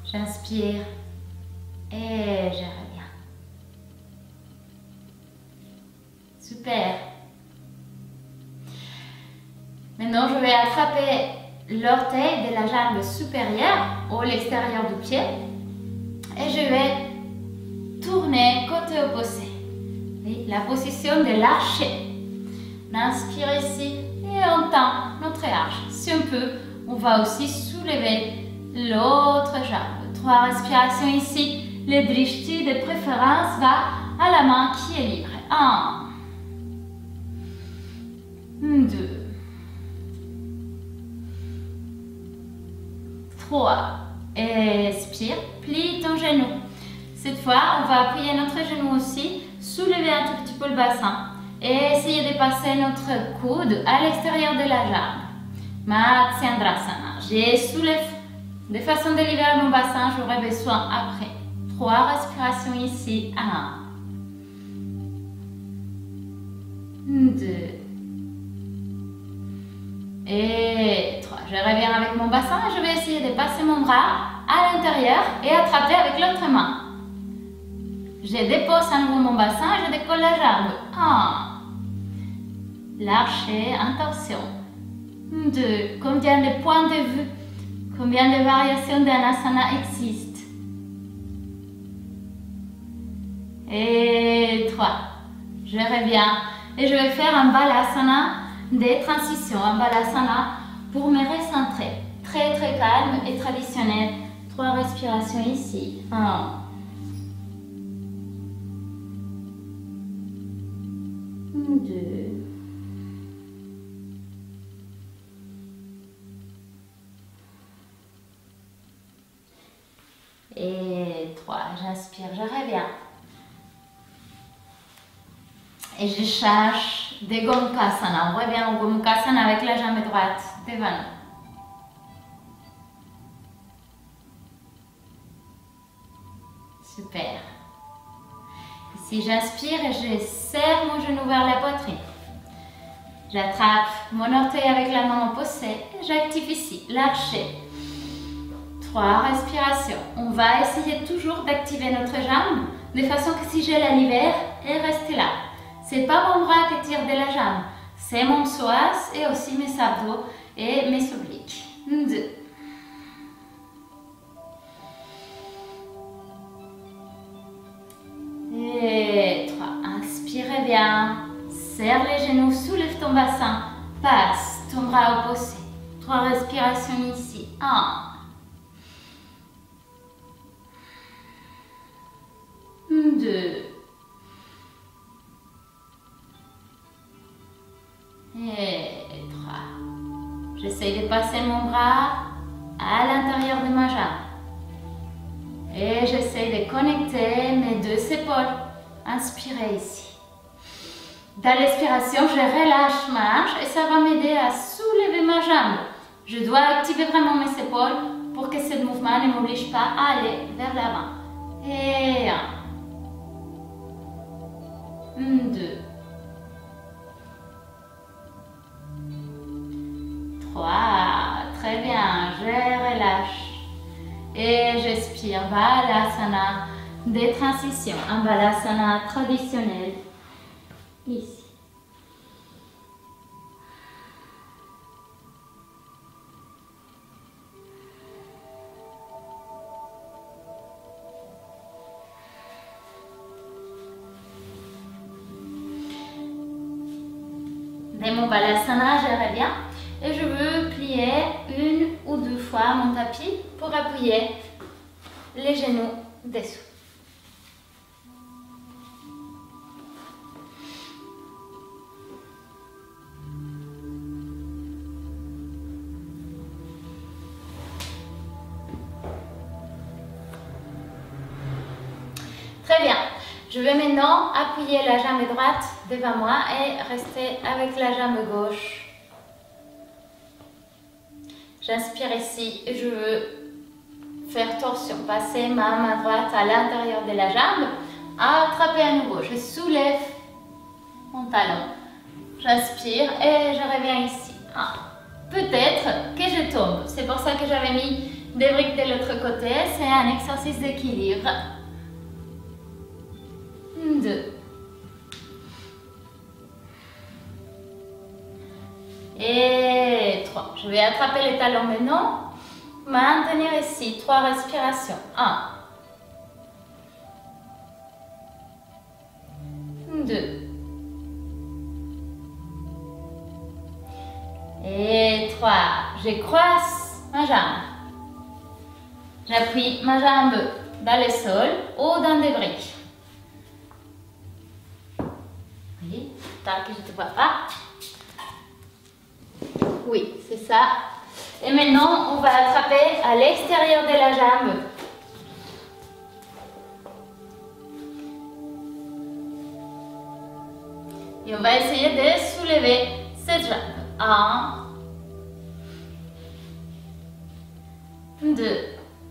J'inspire et je reviens. Super. Maintenant, je vais attraper l'orteil de la jambe supérieure ou l'extérieur du pied et je vais tourner côté opposé. Et la position de l'archer. On inspire ici et on tend notre arche. Si on peut, on va aussi soulever l'autre jambe. 3 respirations ici. Le drishti de préférence va à la main qui est libre. 1, 2, 3. Expire, plie ton genou. Cette fois, on va appuyer notre genou aussi, soulever un tout petit peu le bassin et essayer de passer notre coude à l'extérieur de la jambe. Matsyendrasana. Je soulève de façon de libérer mon bassin, j'aurai besoin après. 3 respirations ici. 1, 2 et 3. Je reviens avec mon bassin et je vais essayer de passer mon bras à l'intérieur et attraper avec l'autre main. Je dépose à nouveau mon bassin et je décolle la jambe. 1. L'archer en torsion. 2. Combien de points de vue, combien de variations d'anasana existent? Et 3. Je reviens et je vais faire un balasana des transitions. Un balasana pour me recentrer. Très très calme et traditionnel. 3 respirations ici. 1. 2. Et 3. J'inspire, je reviens. Et je cherche des Gomukhasana. On revient au Gomukhasana avec la jambe droite devant nous. Super. Ici, j'inspire et je serre mon genou vers la poitrine. J'attrape mon orteil avec la main opposée et j'active ici l'archer. 3 respirations. On va essayer toujours d'activer notre jambe de façon que si je la libère, elle reste là. C'est pas mon bras qui tire de la jambe, c'est mon psoas et aussi mes abdos et mes obliques. 2. Et 3. Inspire bien. Serre les genoux, soulève ton bassin. Passe ton bras opposé. 3 respirations ici. 1. 2. Et 3. J'essaie de passer mon bras à l'intérieur de ma jambe. Et j'essaie de connecter mes 2 épaules. Inspirez ici. Dans l'expiration, je relâche ma hanche et ça va m'aider à soulever ma jambe. Je dois activer vraiment mes épaules pour que ce mouvement ne m'oblige pas à aller vers l'avant. Et 1. 2. 3. Très bien. Je relâche. Et j'expire. Balasana des transitions. Un balasana traditionnel. Ici. De mon balasana, je reviens et je veux plier 1 ou 2 fois mon tapis pour appuyer les genoux dessous. Très bien. Je vais maintenant appuyer la jambe droite devant moi et rester avec la jambe gauche. J'inspire ici et je veux faire torsion, passer ma main droite à l'intérieur de la jambe, attraper à nouveau. Je soulève mon talon. J'inspire et je reviens ici. Peut-être que je tombe. C'est pour ça que j'avais mis Des briques de l'autre côté, c'est un exercice d'équilibre. 2. Et 3. Je vais attraper les talons maintenant. Maintenir ici. 3 respirations. 1. 2. Et 3. Je croise ma jambe. J'appuie ma jambe dans le sol ou dans des briques. Oui, tant que je ne te vois pas. Oui, c'est ça. Et maintenant, on va attraper à l'extérieur de la jambe. Et on va essayer de soulever cette jambe. 1, 2,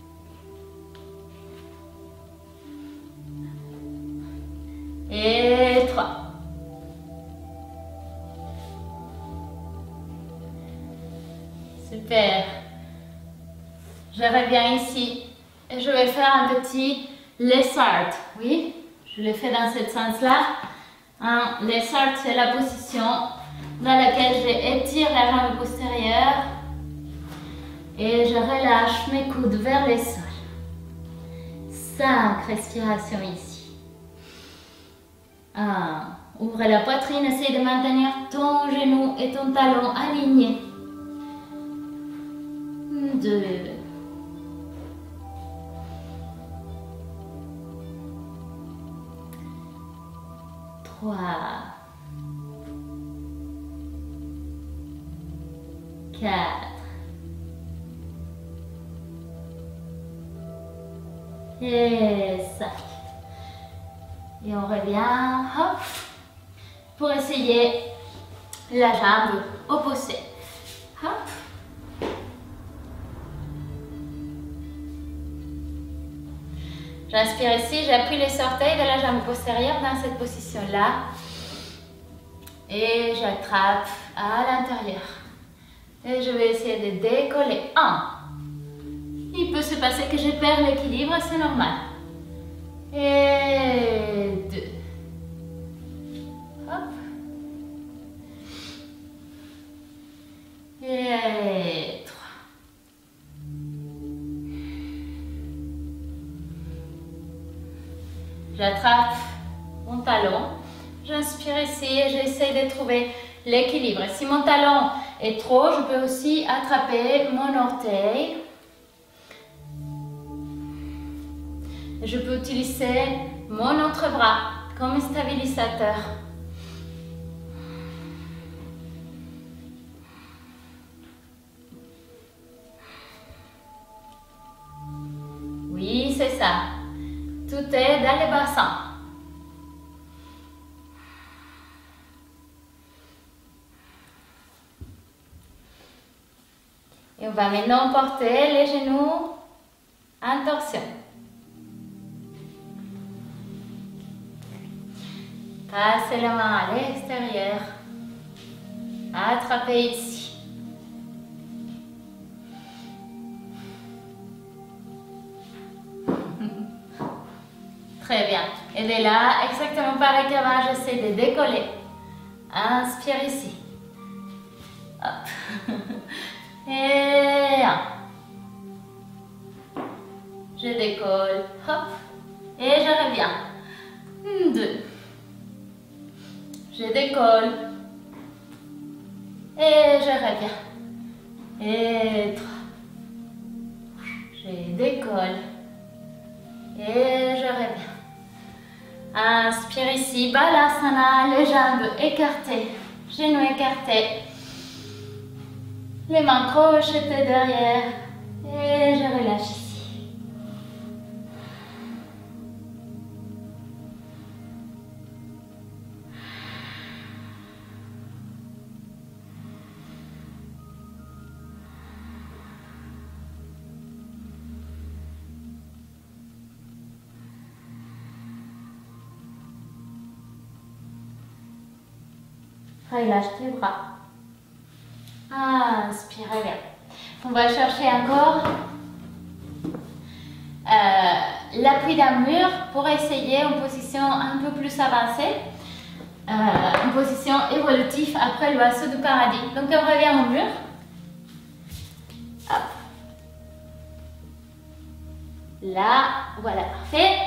3. Super. Je reviens ici et je vais faire un petit lizard. Oui, je le fais dans ce sens-là. Un lizard, c'est la position dans laquelle j'étire la jambe postérieure et je relâche mes coudes vers le sol. 5 respirations ici. 1. Ouvre la poitrine, essaye de maintenir ton genou et ton talon alignés. 2. 3. 4. Et 5. Et on revient, hop, pour essayer la jambe opposée. Hop. J'inspire ici, j'appuie les orteils de la jambe postérieure dans cette position-là. Et j'attrape à l'intérieur. Et je vais essayer de décoller. 1. Il peut se passer que je perds l'équilibre, c'est normal. Et 2. Hop. Et 3. J'attrape mon talon. J'inspire ici et j'essaie de trouver l'équilibre. Si mon talon est trop, je peux aussi attraper mon orteil. Je peux utiliser mon autre bras comme stabilisateur. Oui, c'est ça. Tout est dans le bassin. Et on va maintenant porter les genoux en torsion. Passez la main à l'extérieur. Attrapez ici. Très bien. Et de là, exactement pareil qu'avant, j'essaie de décoller. Inspire ici. Hop. Et 1. Je décolle. Hop. Et je reviens. 2. Je décolle. Et je reviens. Et 3. Je décolle. Et je reviens. Inspire ici, Balasana, les jambes écartées, genoux écartés. Les mains crochetées derrière. Et je relâche ici. Relâche tes bras. Inspire, bien. On va chercher encore l'appui d'un mur pour essayer une position un peu plus avancée, une position évolutive après l'oiseau du paradis. Donc on revient au mur. Hop. Là, voilà, parfait.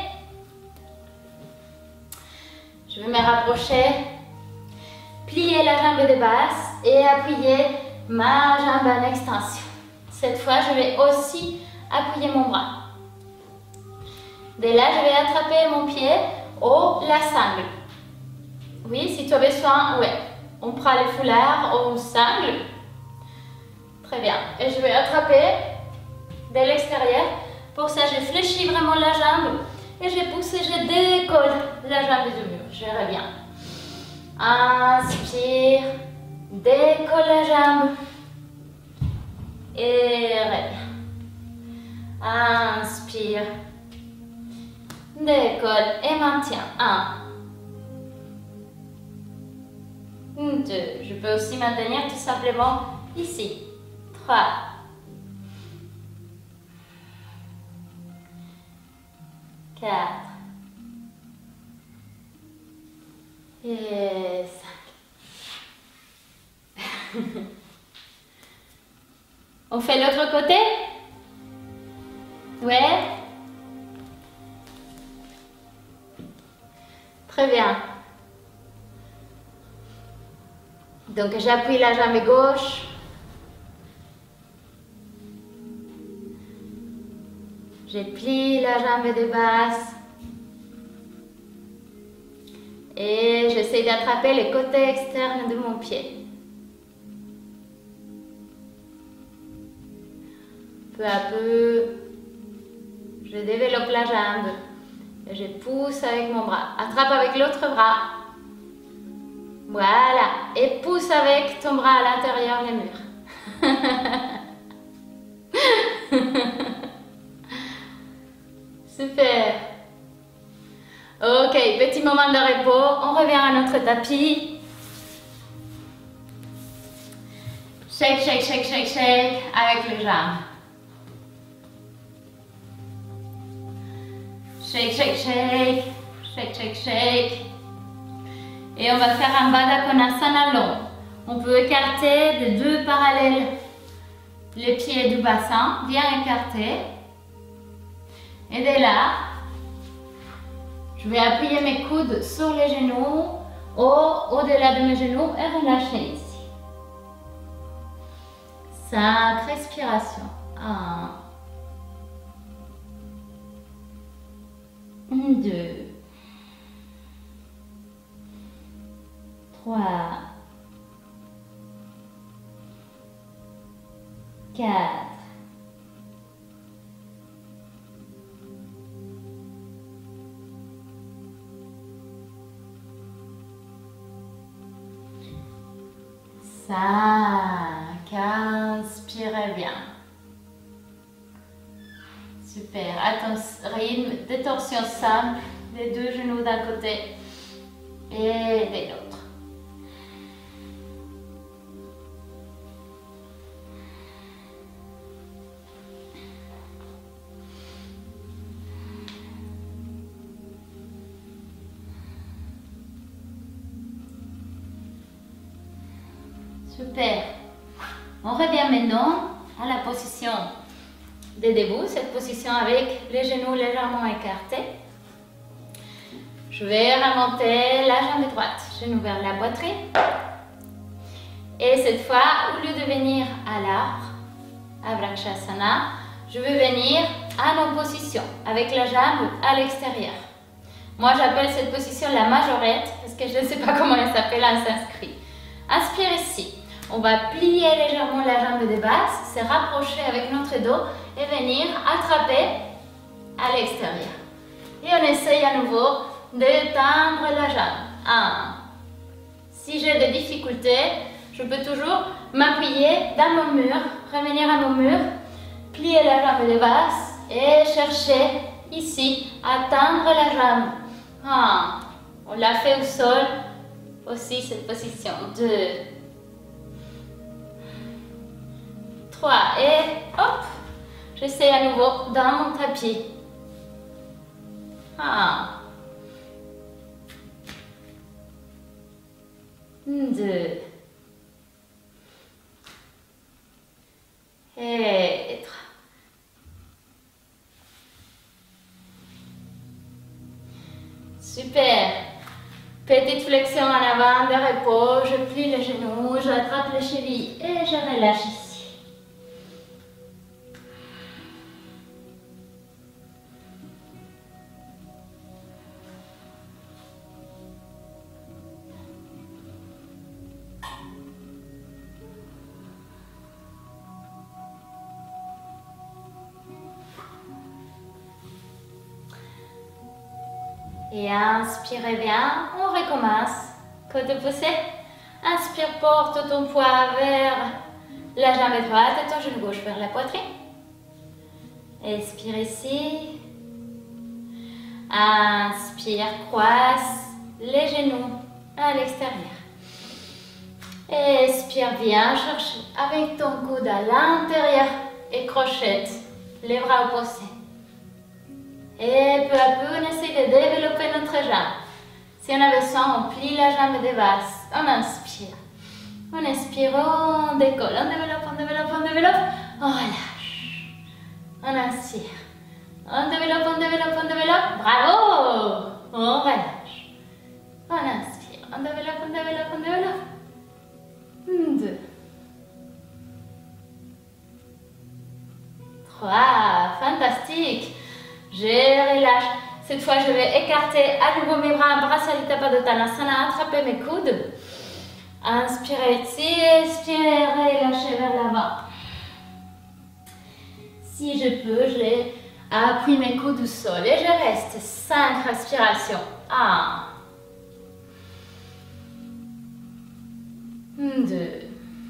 Je vais me rapprocher, plier la jambe de base et appuyer ma jambe en extension. Cette fois, je vais aussi appuyer mon bras. De là, je vais attraper mon pied ou la sangle. Oui, si tu as besoin, ouais. On prend le foulard ou une sangle. Très bien. Et je vais attraper de l'extérieur. Pour ça, je fléchis vraiment la jambe et je pousse et je décolle la jambe du mur. Je reviens. Inspire, décolle la jambe et reviens. Inspire, décolle et maintiens. 1, 2. Je peux aussi maintenir tout simplement ici. 3, 4 et 5. On fait l'autre côté? Ouais. Très bien. Donc j'appuie la jambe gauche. Je plie la jambe de base. Et j'essaie d'attraper le côté externe de mon pied. Peu à peu, je développe la jambe. Et je pousse avec mon bras. Attrape avec l'autre bras. Voilà. Et pousse avec ton bras à l'intérieur du mur. Super. Ok, petit moment de repos. On revient à notre tapis. Shake, shake, shake, shake, shake avec les jambes. Shake, shake, shake. Shake, shake, shake. Et on va faire un Baddha Konasana long. On peut écarter de 2 parallèles les pieds du bassin, bien écartés. Et de là, je vais appuyer mes coudes sur les genoux, au-delà de mes genoux et relâcher ici. 5 respirations. 1, 2, 3, 4, 5. Inspirez bien. Super. Attention, rythme de torsion simple des 2 genoux d'un côté et de l'autre. Super. On revient maintenant à la position de debout, cette position avec les genoux légèrement écartés. Je vais remonter la jambe droite, genou vers la poitrine. Et cette fois, au lieu de venir à l'arbre, à Vrikshasana, je vais venir en opposition, avec la jambe à l'extérieur. Moi, j'appelle cette position la majorette, parce que je ne sais pas comment elle s'appelle en sanskrit. Inspire ici. On va plier légèrement la jambe de base, se rapprocher avec notre dos et venir attraper à l'extérieur. Et on essaye à nouveau de tendre la jambe. 1. Si j'ai des difficultés, je peux toujours m'appuyer dans mon mur, revenir à mon mur, plier la jambe de base et chercher ici à tendre la jambe. 1. On l'a fait au sol, aussi cette position. 2. 3 et hop, j'essaie à nouveau dans mon tapis. 1, 2 et 3. Super. Petite flexion en avant de repos, je plie les genoux, j'attrape les chevilles et je relâche ici. Et inspirez bien, on recommence. Côte opposé. Inspire, porte ton poids vers la jambe droite et ton genou gauche vers la poitrine. Expire ici. Inspire, croise les genoux à l'extérieur. Expire bien, cherche avec ton coude à l'intérieur et crochette les bras opposés. Et peu à peu, on essaie de développer notre jambe. Si on a besoin, on plie la jambe de base. On inspire. On expire, on décolle, on développe, on développe, on développe. On relâche. On inspire. On développe, on développe, on développe. Bravo! On relâche. On inspire. On développe, on développe, on développe. 2. 3. Fantastique. Je relâche. Cette fois, je vais écarter à nouveau mes bras, embrasser les tapas de Tanasana, attraper mes coudes. Inspirez ici, expirez, relâchez vers l'avant. Si je peux, je appuie mes coudes au sol et je reste. 5 respirations. 1, 2,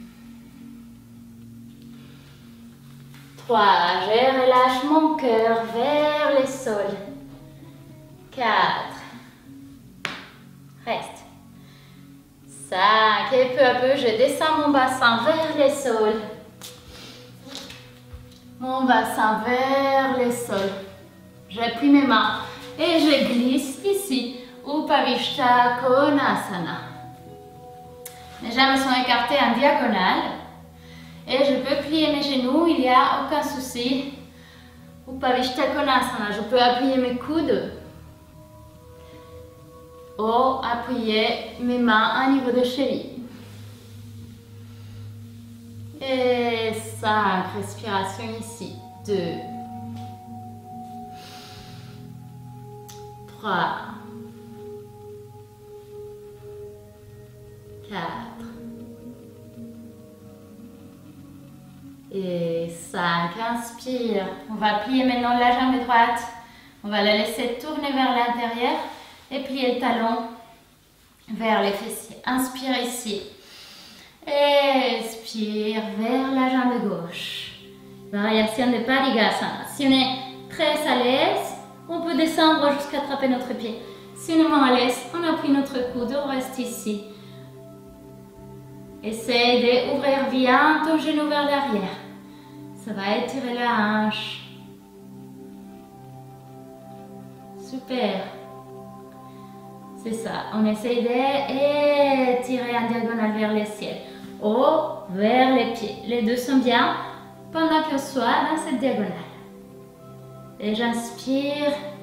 3, je relâche mon cœur vers les sols. 4, reste. 5, et peu à peu, je descends mon bassin vers les sols. Mon bassin vers les sols. J'appuie mes mains et je glisse ici, Upavishta Konasana. Mes jambes sont écartées en diagonale. Et je peux plier mes genoux, il n'y a aucun souci. Upavishta Konasana, je peux appuyer mes coudes ou appuyer mes mains au niveau de cheville. Et 5 respirations ici. 2, 3, 4. Et 5, inspire. On va plier maintenant la jambe droite. On va la laisser tourner vers l'intérieur et plier le talon vers les fessiers. Inspire ici. Expire vers la jambe gauche. Variation de Parigasana. Si on est très à l'aise, on peut descendre jusqu'à attraper notre pied. Si on est moins à l'aise, on appuie notre coude, on reste ici. Essaye d'ouvrir bien ton genou vers l'arrière. Ça va étirer la hanche. Super. C'est ça. On essaye d'étirer en diagonale vers le ciel. Ou vers les pieds. Les deux sont bien pendant qu'on soit dans cette diagonale. Et j'inspire.